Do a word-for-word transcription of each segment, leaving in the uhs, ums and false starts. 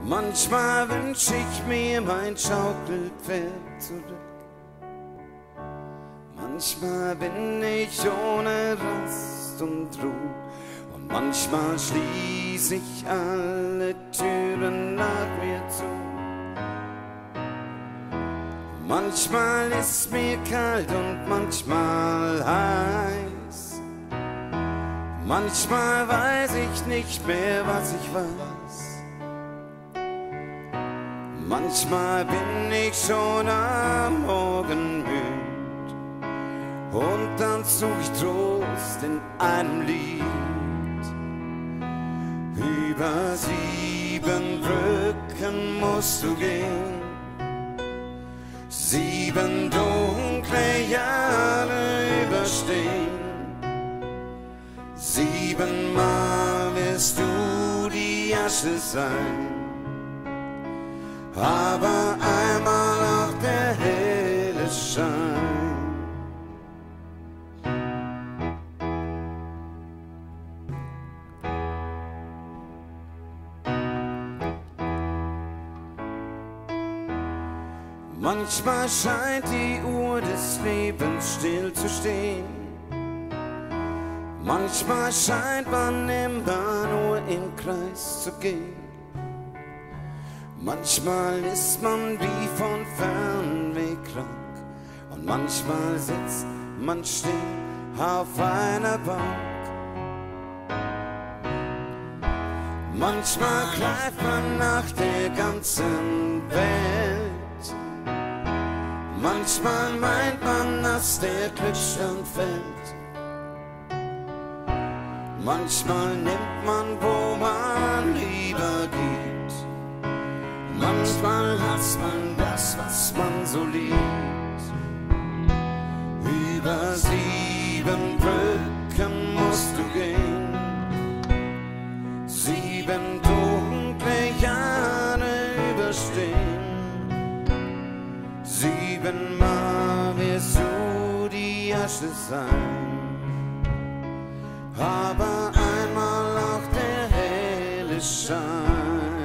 Manchmal wünsch ich mir mein Schaukelpferd zurück. Manchmal bin ich ohne Rast und Ruhe und manchmal schließ ich alle Türen nach mir zu. Manchmal ist mir kalt und manchmal heiß. Manchmal weiß ich nicht mehr, was ich weiß. Manchmal bin ich schon am Morgen müd und dann such ich Trost in einem Lied. Über sieben Brücken musst du gehen, sieben dunkle Jahre überstehen. Siebenmal wirst du die Asche sein, aber einmal auch der helle Schein. Manchmal scheint die Uhr des Lebens still zu stehen. Manchmal scheint man immer nur im Kreis zu gehen. Manchmal ist man wie von Fernweh krank und manchmal sitzt man still auf einer Bank. Manchmal greift man nach der ganzen Welt. Manchmal meint man, dass der Glücksstern fällt. Manchmal nimmt man, wo man lieber geht. Manchmal hasst man das, was man so liebt. Über sieben Brücken musst du gehen, sieben dunkle Jahre überstehen. Siebenmal wirst du die Asche sein, aber einmal auch der helle Schein.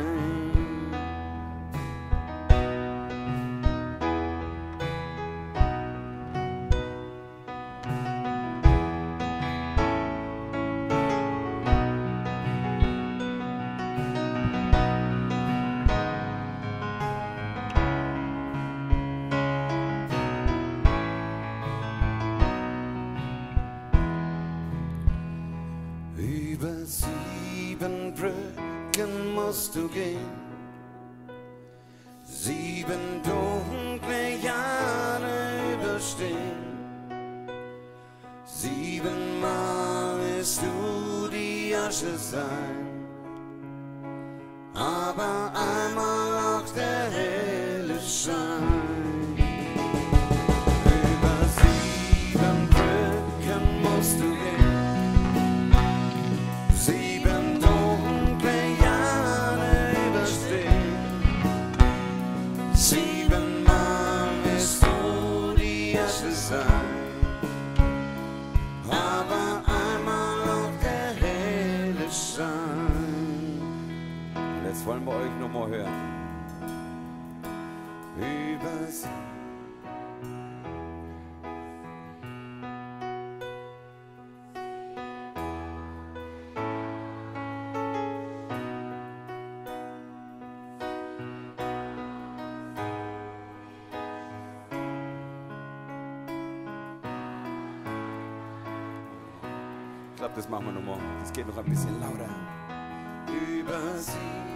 Über sieben Brücken musst du gehen, sieben dunkle Jahre überstehen. Siebenmal wirst du die Asche sein, aber einmal auch der helle Schein. Über sieben Brücken musst du gehen, sieben dunkle Jahre überstehen. Siebenmal wirst du die Asche sein, aber einmal auch der helle Schein. Und jetzt wollen wir euch noch mal hören. Über sie. Ich glaube, das machen wir nochmal. Das geht noch ein bisschen lauter. Über sie.